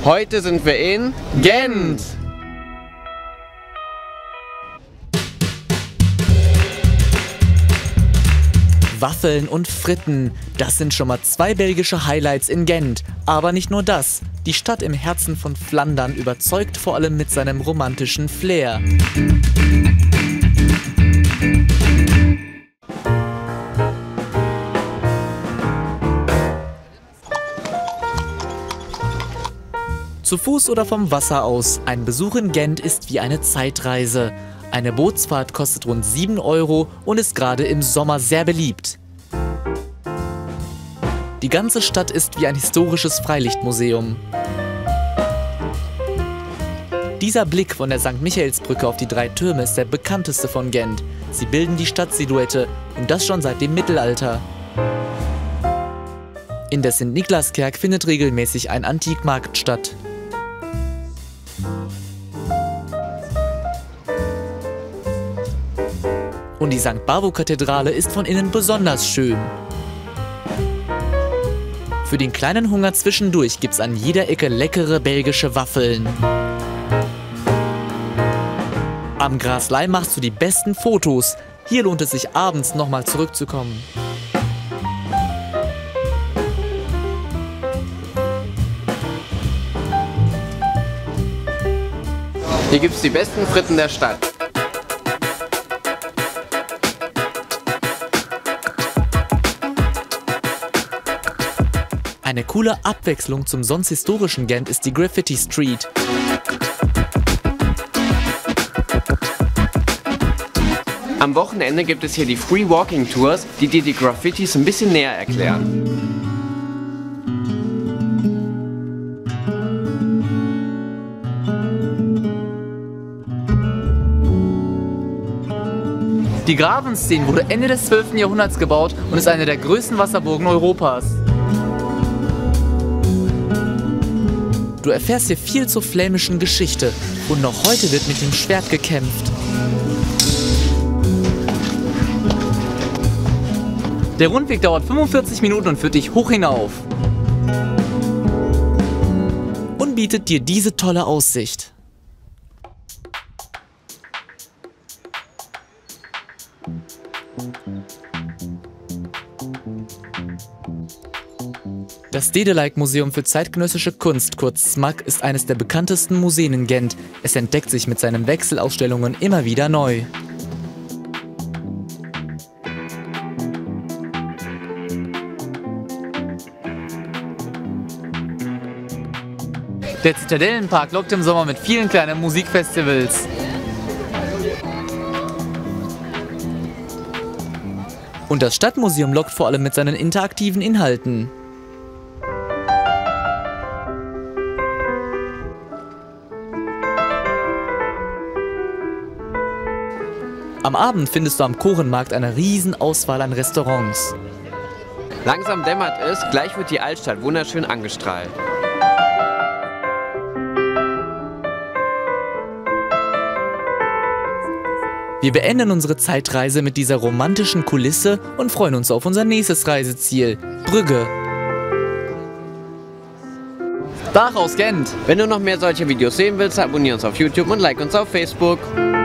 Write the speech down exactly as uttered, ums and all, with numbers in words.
Heute sind wir in Gent. Waffeln und Fritten, das sind schon mal zwei belgische Highlights in Gent. Aber nicht nur das. Die Stadt im Herzen von Flandern überzeugt vor allem mit seinem romantischen Flair. Zu Fuß oder vom Wasser aus, ein Besuch in Gent ist wie eine Zeitreise. Eine Bootsfahrt kostet rund sieben Euro und ist gerade im Sommer sehr beliebt. Die ganze Stadt ist wie ein historisches Freilichtmuseum. Dieser Blick von der Sankt Michaelsbrücke auf die drei Türme ist der bekannteste von Gent. Sie bilden die Stadtsilhouette und das schon seit dem Mittelalter. In der Sankt Niklaskerk findet regelmäßig ein Antikmarkt statt. Und die Sankt Bavo-Kathedrale ist von innen besonders schön. Für den kleinen Hunger zwischendurch gibt's an jeder Ecke leckere belgische Waffeln. Am Graslei machst du die besten Fotos. Hier lohnt es sich abends nochmal zurückzukommen. Hier gibt's die besten Fritten der Stadt. Eine coole Abwechslung zum sonst historischen Gent ist die Graffiti Street. Am Wochenende gibt es hier die Free Walking Tours, die dir die Graffitis ein bisschen näher erklären. Die Gravenstein wurde Ende des zwölften Jahrhunderts gebaut und ist eine der größten Wasserburgen Europas. Du erfährst hier viel zur flämischen Geschichte und noch heute wird mit dem Schwert gekämpft. Der Rundweg dauert fünfundvierzig Minuten und führt dich hoch hinauf. Und bietet dir diese tolle Aussicht. Das Stedelijk-Museum für zeitgenössische Kunst, kurz S M A K, ist eines der bekanntesten Museen in Gent. Es entdeckt sich mit seinen Wechselausstellungen immer wieder neu. Der Zitadellenpark lockt im Sommer mit vielen kleinen Musikfestivals. Und das Stadtmuseum lockt vor allem mit seinen interaktiven Inhalten. Am Abend findest du am Korenmarkt eine riesen Auswahl an Restaurants. Langsam dämmert es, gleich wird die Altstadt wunderschön angestrahlt. Wir beenden unsere Zeitreise mit dieser romantischen Kulisse und freuen uns auf unser nächstes Reiseziel, Brügge. Dach aus Gent! Wenn du noch mehr solche Videos sehen willst, abonniere uns auf YouTube und like uns auf Facebook.